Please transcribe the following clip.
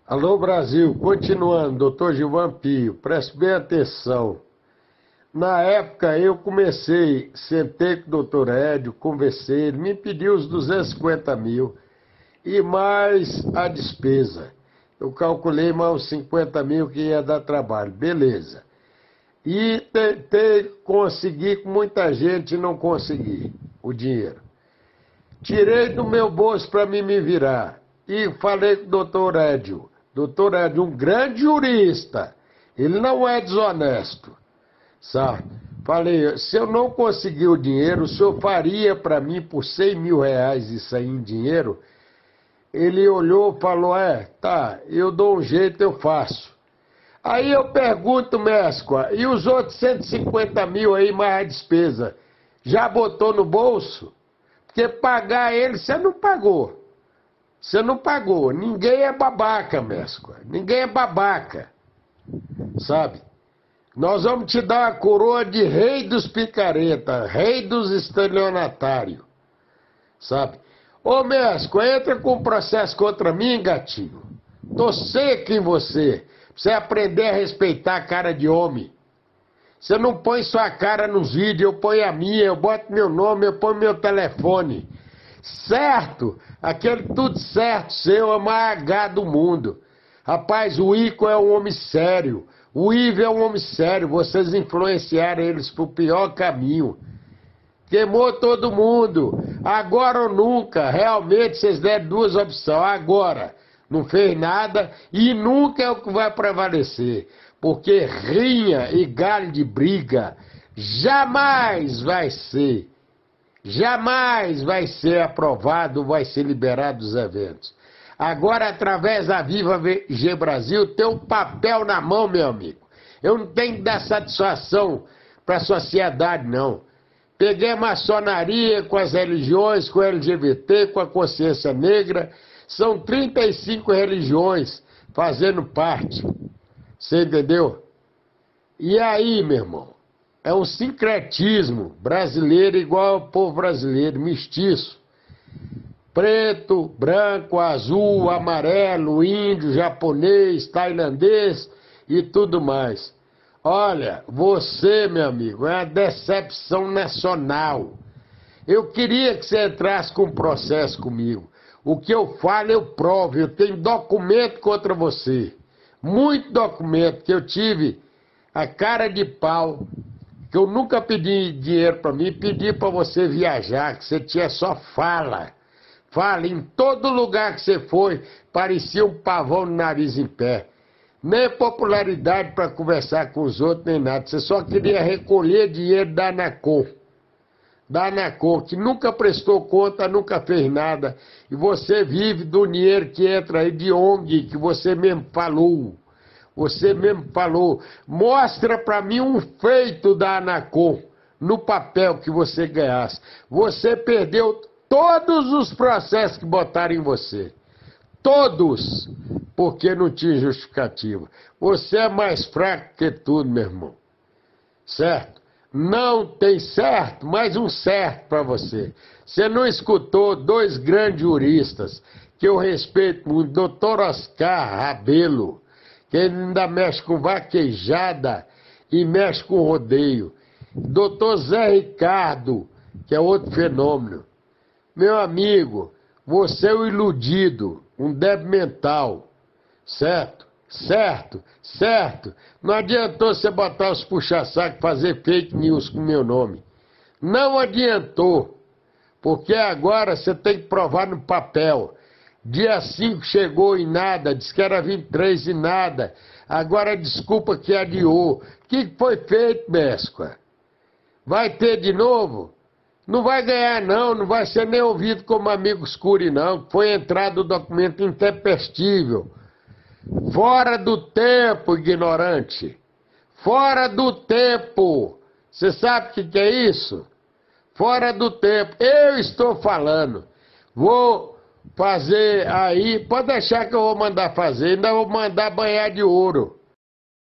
Alô Brasil, continuando, doutor Gilvan Pio, preste bem atenção. Na época eu sentei com o doutor Édio, conversei, ele me pediu os 250 mil e mais a despesa. Eu calculei mais uns 50 mil que ia dar trabalho, beleza. E tentei conseguir com muita gente e não consegui o dinheiro. Tirei do meu bolso para mim me virar e falei com o doutor Édio. Doutor Édio, um grande jurista, ele não é desonesto, sabe? Falei, se eu não conseguir o dinheiro, o senhor faria para mim por 100 mil reais isso aí em dinheiro? Ele olhou e falou, tá, eu dou um jeito, eu faço. Aí eu pergunto, Mescua, e os outros 150 mil aí mais a despesa, já botou no bolso? Porque pagar ele, você não pagou. Você não pagou. Ninguém é babaca, Mescua. Ninguém é babaca. Sabe? Nós vamos te dar a coroa de rei dos picaretas, rei dos estelionatários. Sabe? Ô, Mescua, entra com processo contra mim, gatinho. Tô seco em você. Pra você aprender a respeitar a cara de homem. Você não põe sua cara nos vídeos, eu ponho a minha, eu boto meu nome, eu ponho meu telefone. Certo? Aquele tudo certo seu é o mais H do mundo. Rapaz, o Ico é um homem sério. O Ivo é um homem sério. Vocês influenciaram eles pro pior caminho. Queimou todo mundo. Agora ou nunca. Realmente vocês deram duas opções. Agora não fez nada e nunca é o que vai prevalecer. Porque rinha e galho de briga jamais vai ser. Jamais vai ser aprovado, vai ser liberado dos eventos. Agora, através da Viva G Brasil, tem um papel na mão, meu amigo. Eu não tenho que dar satisfação para a sociedade, não. Peguei a maçonaria com as religiões, com o LGBT, com a consciência negra. São 35 religiões fazendo parte. Você entendeu? E aí, meu irmão? É um sincretismo brasileiro igual ao povo brasileiro, mestiço. Preto, branco, azul, amarelo, índio, japonês, tailandês e tudo mais. Olha, você, meu amigo, é uma decepção nacional. Eu queria que você entrasse com um processo comigo. O que eu falo, eu provo. Eu tenho documento contra você. Muito documento que eu tive a cara de pau. Que eu nunca pedi dinheiro para mim, pedi para você viajar, que você tinha só fala. Fala, em todo lugar que você foi, parecia um pavão no nariz em pé. Nem popularidade para conversar com os outros, nem nada. Você só queria recolher dinheiro da Anacom. Da Anacom, que nunca prestou conta, nunca fez nada. E você vive do dinheiro que entra aí de ONG, que você mesmo falou. Você mesmo falou, mostra para mim um feito da Anacom no papel que você ganhasse. Você perdeu todos os processos que botaram em você. Todos. Porque não tinha justificativa. Você é mais fraco que tudo, meu irmão. Certo? Não tem certo, mas um certo para você. Você não escutou dois grandes juristas que eu respeito muito, doutor Oscar Rabelo, que ele ainda mexe com vaquejada e mexe com rodeio. Doutor Zé Ricardo, que é outro fenômeno. Meu amigo, você é um iludido, um débil mental, certo? Certo, certo. Não adiantou você botar os puxa-saco e fazer fake news com meu nome. Não adiantou, porque agora você tem que provar no papel. Dia 5 chegou e nada, disse que era 23 e nada. Agora desculpa que adiou. O que foi feito, Mescua? Vai ter de novo? Não vai ganhar não, não vai ser nem ouvido como amigo escuro não. Foi entrado o documento intempestível. Fora do tempo, ignorante. Fora do tempo. Você sabe o que é isso? Fora do tempo. Eu estou falando. Vou fazer aí, pode deixar que eu vou mandar fazer, ainda vou mandar banhar de ouro.